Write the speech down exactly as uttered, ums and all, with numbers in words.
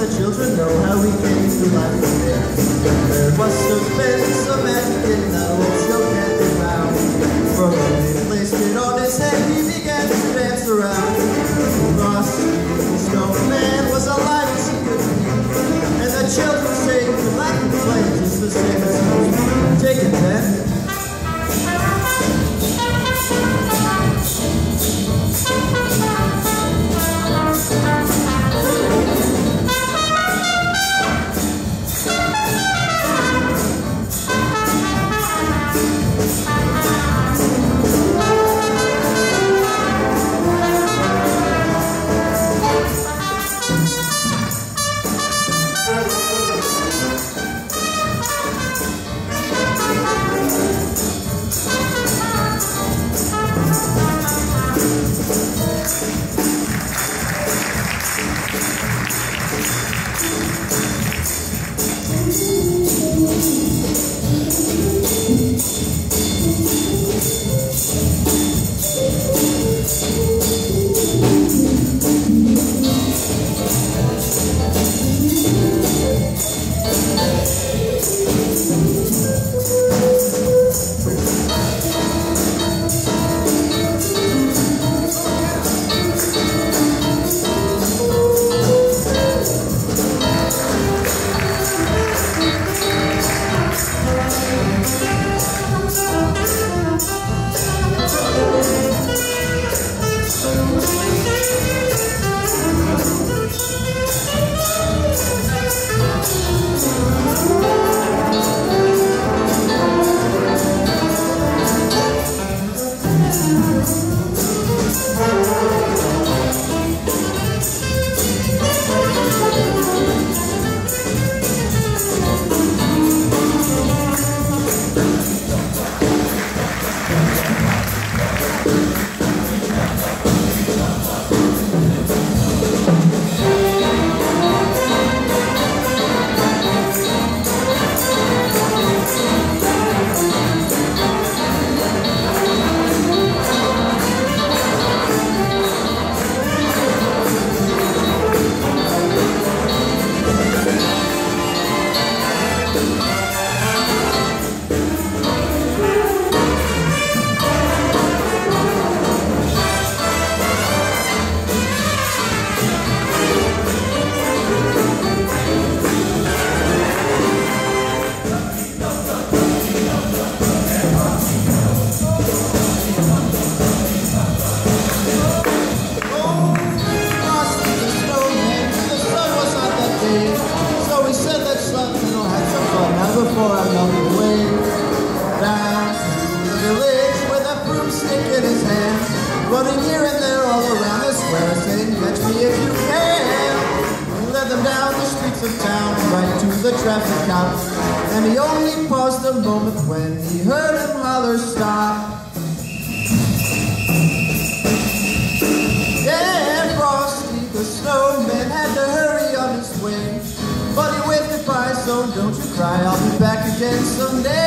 children know how we came to life today. There must have been some magic in that old silk candy round. For when they placed it on his head, he began to dance around. Frosty the Snowman was alive as he could be, and the children say the lack of flames is the same as home. Take it then. Before I melted away down to the village with a broomstick in his hand, running here and there all around the square, saying, "Catch me if you can." He led them down the streets of town, right to the traffic cop, and he only paused a moment when he heard him holler, "Stop!" Yeah, Frosty the Snowman had to hurry on his way, but he waved goodbye, so don't you cry, I'll be back again someday.